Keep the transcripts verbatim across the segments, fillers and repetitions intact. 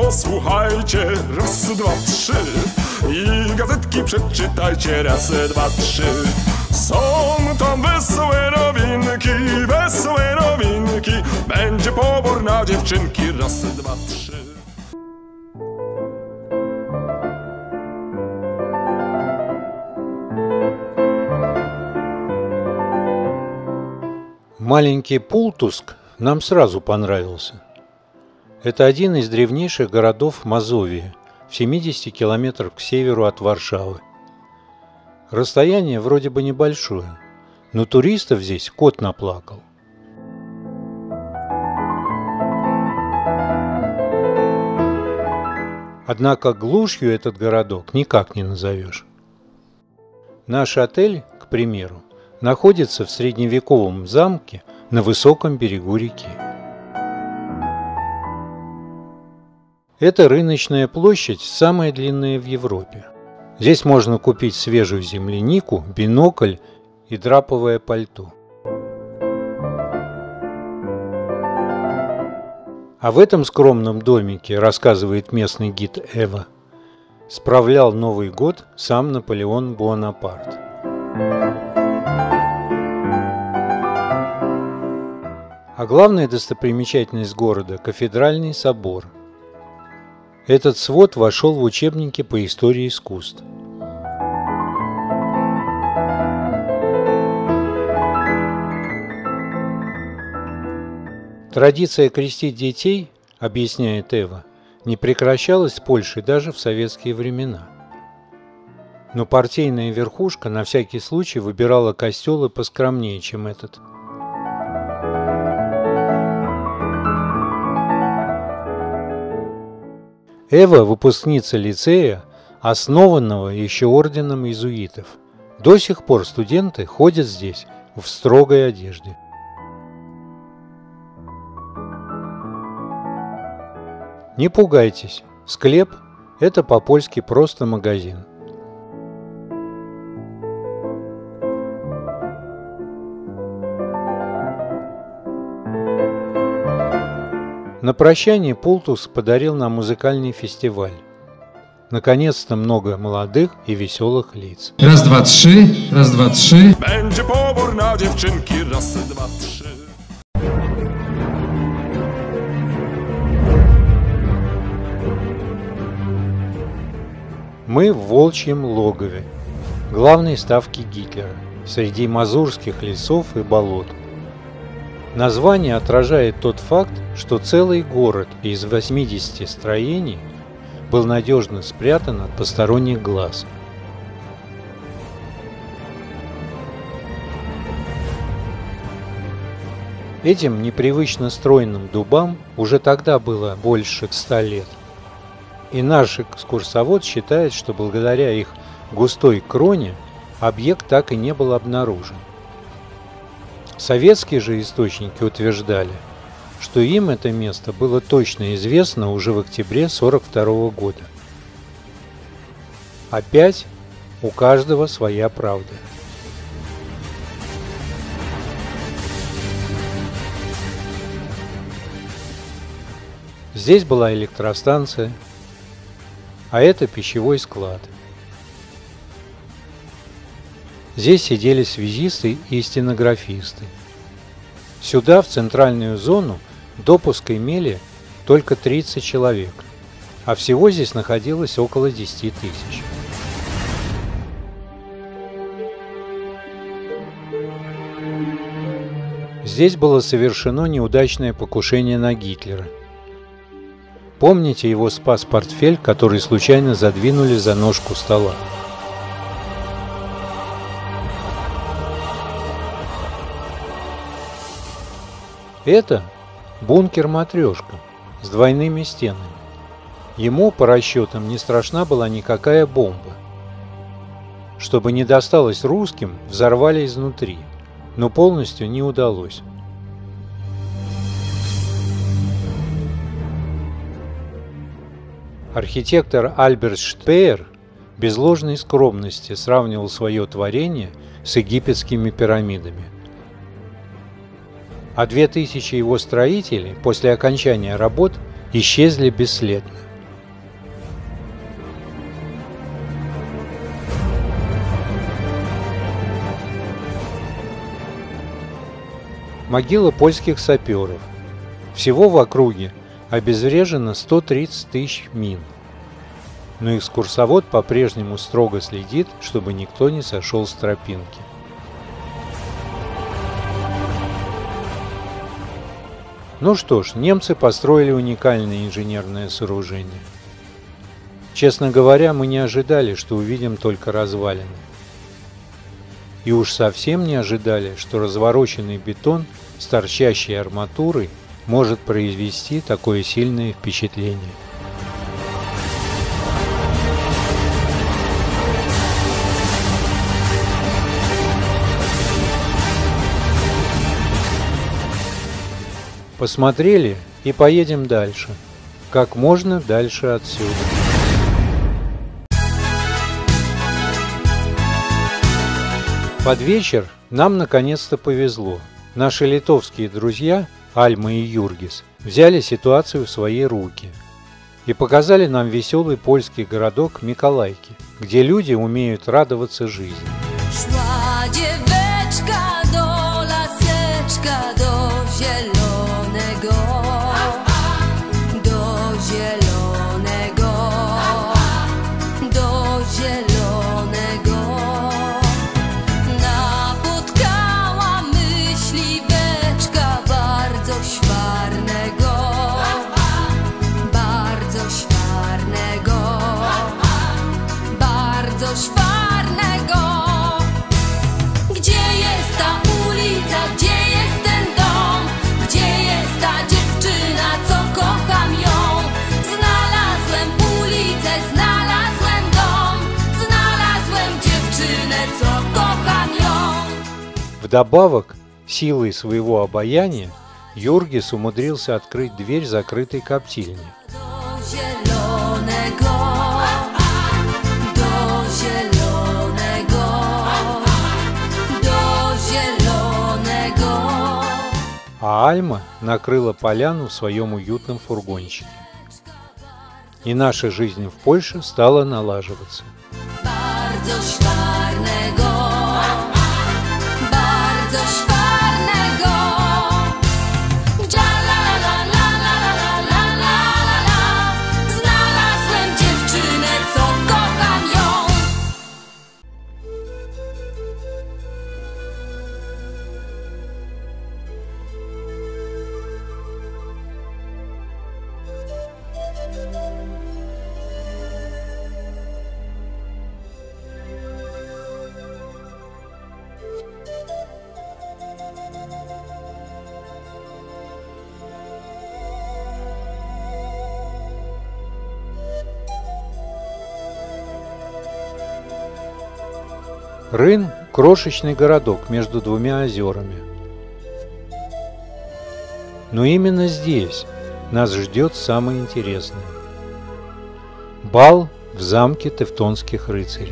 posłuchajcie, raz, dwa, trzy i gazetki przeczytajcie, raz, dwa, trzy. Są tam wesołe nowinki, wesołe nowinki, będzie pobór na dziewczynki, raz, dwa, trzy. Маленький Пултуск нам сразу понравился. Это один из древнейших городов Мазовии, в семидесяти километрах к северу от Варшавы. Расстояние вроде бы небольшое, но туристов здесь кот наплакал. Однако глушью этот городок никак не назовешь. Наш отель, к примеру, находится в средневековом замке на высоком берегу реки. Эта рыночная площадь самая длинная в Европе. Здесь можно купить свежую землянику, бинокль и драповое пальто. А в этом скромном домике, рассказывает местный гид Эва, справлял Новый год сам Наполеон Бонапарт. А главная достопримечательность города – кафедральный собор. Этот свод вошел в учебники по истории искусств. Традиция крестить детей, объясняет Эва, не прекращалась в Польше даже в советские времена. Но партийная верхушка на всякий случай выбирала костелы поскромнее, чем этот. Эва – выпускница лицея, основанного еще орденом иезуитов. До сих пор студенты ходят здесь в строгой одежде. Не пугайтесь, склеп – это по-польски просто магазин. На прощание Пултуск подарил нам музыкальный фестиваль. Наконец-то много молодых и веселых лиц. Раз, два, тrzy, раз, два, trzy. Będzie pobór na dziewczynki, raz, dwa, trzy. Мы в Волчьем логове, главной ставке Гитлера, среди мазурских лесов и болот. Название отражает тот факт, что целый город из восьмидесяти строений был надежно спрятан от посторонних глаз. Этим непривычно стройным дубам уже тогда было больше ста лет. И наш экскурсовод считает, что благодаря их густой кроне объект так и не был обнаружен. Советские же источники утверждали, что им это место было точно известно уже в октябре сорок второго года. Опять у каждого своя правда. Здесь была электростанция, а это пищевой склад. Здесь сидели связисты и стенографисты. Сюда, в центральную зону, допуск имели только тридцать человек, а всего здесь находилось около десяти тысяч. Здесь было совершено неудачное покушение на Гитлера. Помните, его спас портфель, который случайно задвинули за ножку стола? Это бункер-матрешка с двойными стенами. Ему, по расчетам, не страшна была никакая бомба. Чтобы не досталось русским, взорвали изнутри, но полностью не удалось. Архитектор Альберт Шпеер без ложной скромности сравнивал свое творение с египетскими пирамидами. А две тысячи его строителей после окончания работ исчезли бесследно. могила польских саперов. Всего в округе обезврежено сто тридцать тысяч мин. Но экскурсовод по-прежнему строго следит, чтобы никто не сошел с тропинки. Ну что ж, немцы построили уникальное инженерное сооружение. Честно говоря, мы не ожидали, что увидим только развалины. И уж совсем не ожидали, что развороченный бетон с торчащей арматурой может произвести такое сильное впечатление. Посмотрели и поедем дальше. Как можно дальше отсюда. Под вечер нам наконец-то повезло. Наши литовские друзья, Альма и Юргис, взяли ситуацию в свои руки и показали нам веселый польский городок Миколайки, где люди умеют радоваться жизни. Szła dzieweczka do laseczka, do zielonego, do zielonego, do zielonego. Napotkała myśliweczka bardzo szwarnego, bardzo szwarnego, bardzo szwarnego. Вдобавок, силой своего обаяния, Юргис умудрился открыть дверь закрытой коптильни. А Альма накрыла поляну в своем уютном фургончике. И наша жизнь в Польше стала налаживаться. Рын – крошечный городок между двумя озерами. Но именно здесь нас ждет самое интересное. Бал в замке тевтонских рыцарей.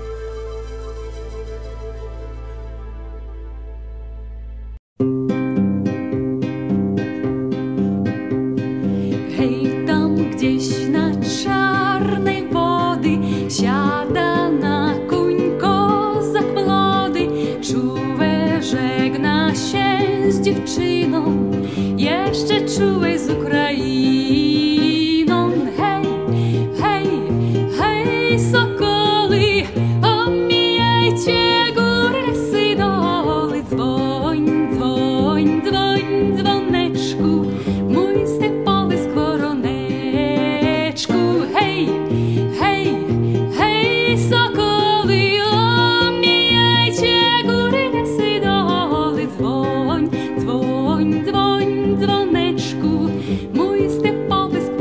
Hej, tam gdzieś na czarnej wody siada na koń kozak młody, czułe żegna się z dziewczyną, jeszcze czułe z Ukrainą. Hej, hej, hej, sokoły, omijajcie góry, lesy, doły, dzwoń, dzwoń, dzwoń, dzwoneczku, mój stepowy skworoneczku. Hej, hej, hej, sokoły, omijajcie góry, lesy, doły, dzwoń, dzwoń, dzwoń, dzwoneczku, mój stepowy skworoneczku.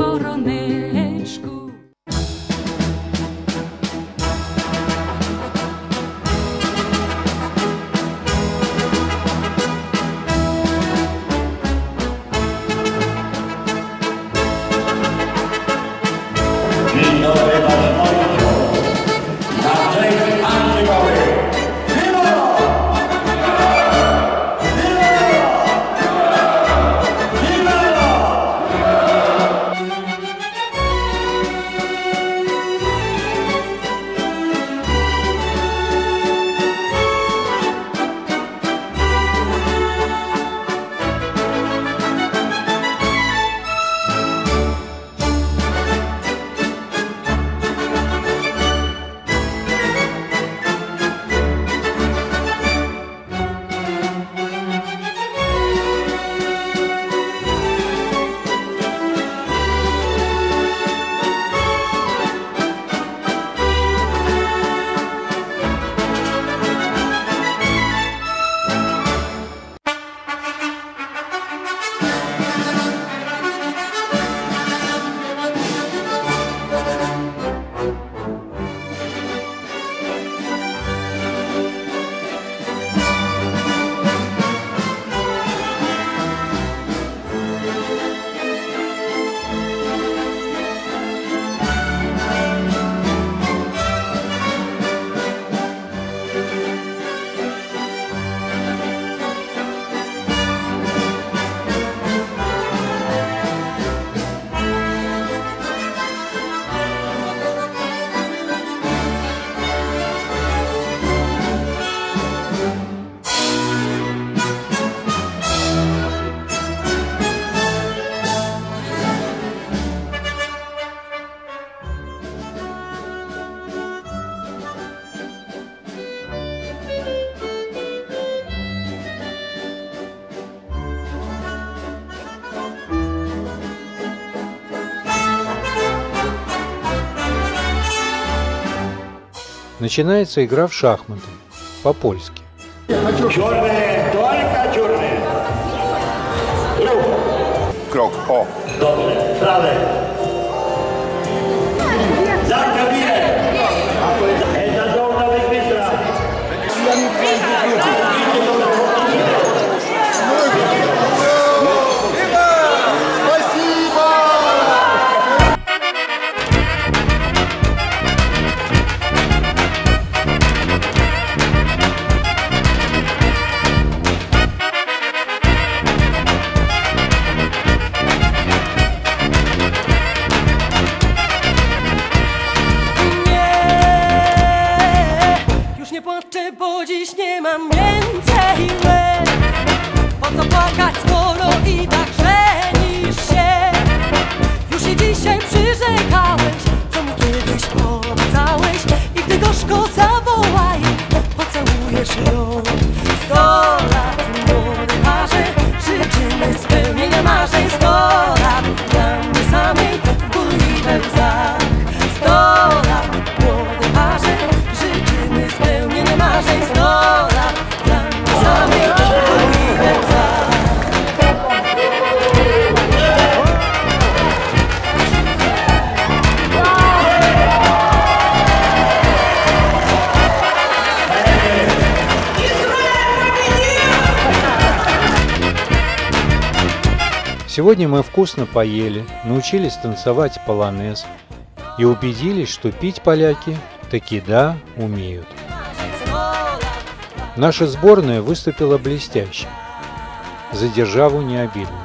начинается игра в шахматы, по-польски. Черные, только черные. Krok, o. Dobrze, prawe. Za kabinę. Eza dolna wybitra. Bo dziś nie mam więcej łez. Po co płakać, skoro i tak żenisz się? Już i dzisiaj przyrzekałeś, co mi kiedyś obiecałeś. I gdy gorzko zawołaj, pocałujesz ją. Sto lat młody parze, życzymy spełnienia marzeń. Sto lat dla mnie samej w ból i we łzach. Sto lat młody parze, życzymy spełnienia marzeń. Sto lat dla mnie samej w ból i we łzach. Сегодня мы вкусно поели, научились танцевать полонез и убедились, что пить поляки таки да умеют. Наша сборная выступила блестяще, за державу не обидно.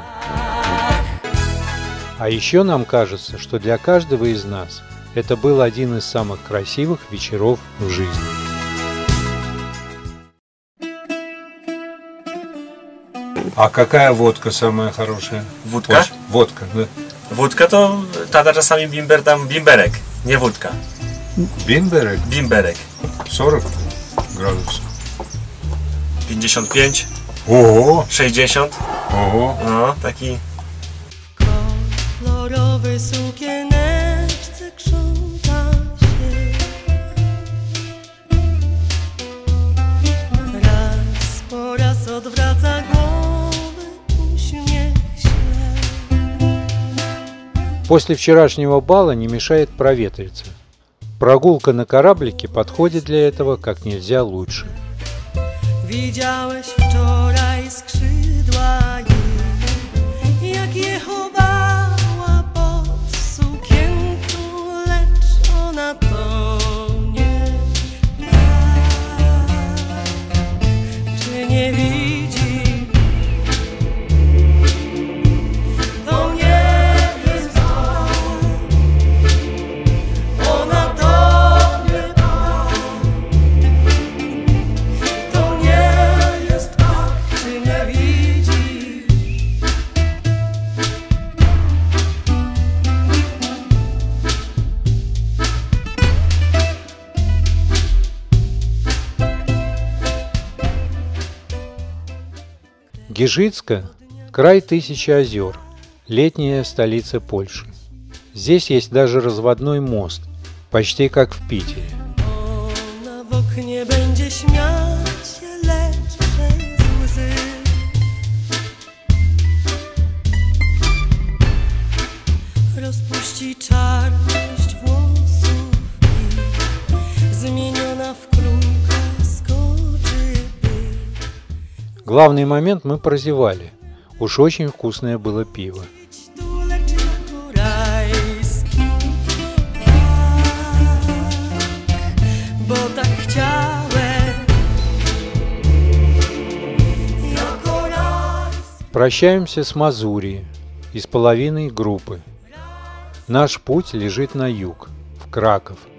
А еще нам кажется, что для каждого из нас это был один из самых красивых вечеров в жизни. А какая водка самая хорошая? Wódka? Ваша? Водка, да. Wódka to tata czasami bimber tam bimberek, nie wódka. Бимберек? Bimberek. сорок градусов. pięćdziesiąt pięć, Ого! sześćdziesiąt. Ого! No, taki. Kolorowy sukieneczce krząta się. Raz po raz odwraca głowę, uśmiech się. После вчерашнего бала не мешает проветриться. Прогулка на кораблике подходит для этого как нельзя лучше. Widziałeś wczoraj skrzydła jej, jak je chowała pod sukienką, lecz ona to nie tak. Czy nie widzi? To nie jest tak. Ona to nie tak. To nie jest tak. Czy nie widzi? Гижицко – край тысячи озер, летняя столица Польши. Здесь есть даже разводной мост, почти как в Питере. Ona w oknie będzie śmiać się, lecz przez łzy. Rozpuści czarność włosów i zmieniona w kruka skoczy pył. Главный момент мы прозевали. Уж очень вкусное было пиво. Tu leczy jako rajski tak, bo tak chciałem jako rajski. Прощаемся с Мазурией и с половиной группы. Наш путь лежит на юг, в Краков.